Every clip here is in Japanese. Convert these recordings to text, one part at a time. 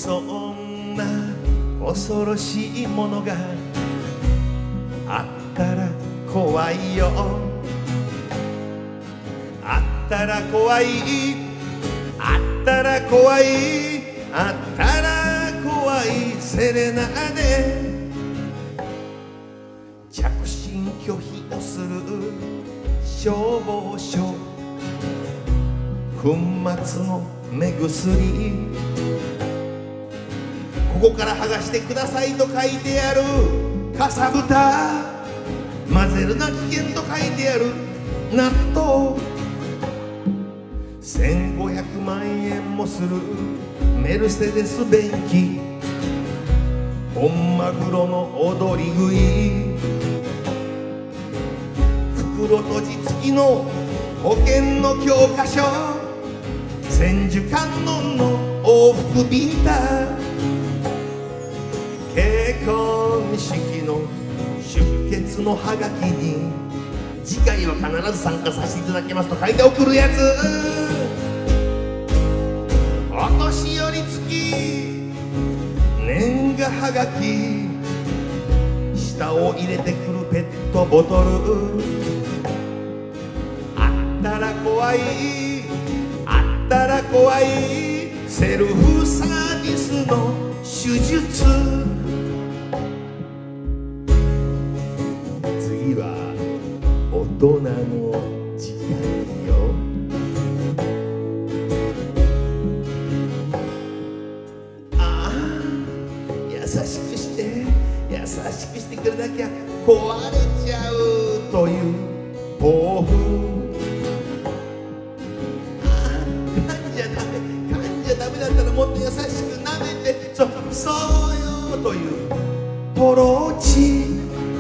そんな恐ろしいものがあったら怖いよ。あったら怖い、あったら怖い、あったら怖いセレナーデ。着信拒否をする消防署、粉末の目薬、ここから剥がしてくださいと書いてあるかさぶた、混ぜるな危険と書いてある納豆、1500万円もするメルセデス便器、本マグロの踊り食い、袋閉じ付きの保険の教科書、千手観音の往復ビンタ、結婚式の出血のハガキに次回は必ず参加させていただきますと書いて送るやつ、お年寄り付き年賀はがき、舌を入れてくるペットボトル、あったら怖い、あったら怖いセルフサービスの手術。次は大人の時間よ。ああ、優しくして優しくしてくれなきゃ壊れちゃうという抱負。ダメだったらもっと優しく舐めて、そうよというトローチ、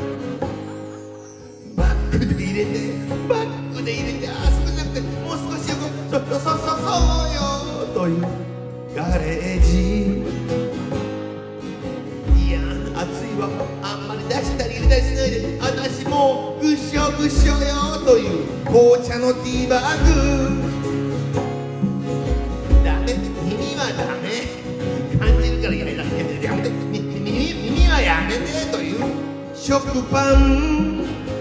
バッグで入れてバッグで入れて、ああ少しじゃなくてもう少しよく、そうよというガレージ。いや暑いわ、あんまり出したり入れたりしないで、私もうぐしょぐしょよという紅茶のティーバッグ。ダメ感じるからやめて、耳はやめてという食パン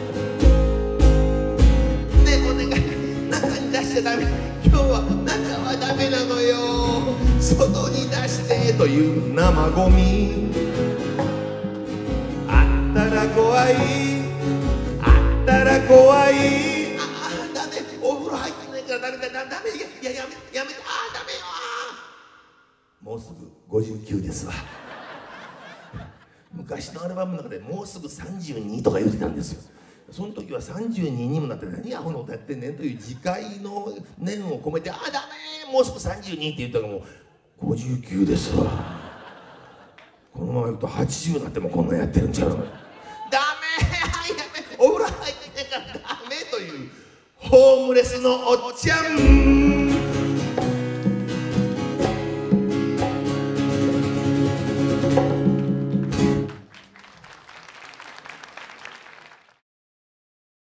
でお願い、中に出しちゃダメ、今日は中はダメなのよ、外に出してという生ゴミ。あったら怖い、あったら怖い、ああダメ、お風呂入ってないからダメ、いややめて、ああダメよ、もうすぐ59ですわ。昔のアルバムの中でもうすぐ32とか言ってたんですよ。その時は32にもなって、何アホなことやってんねんという自戒の念を込めて、ああダメ、もうすぐ32って言ったらもう59ですわ。このままいくと80になってもこんなんやってるんちゃうの。ダメ、お風呂入ってないからダメというホームレスのおっちゃん。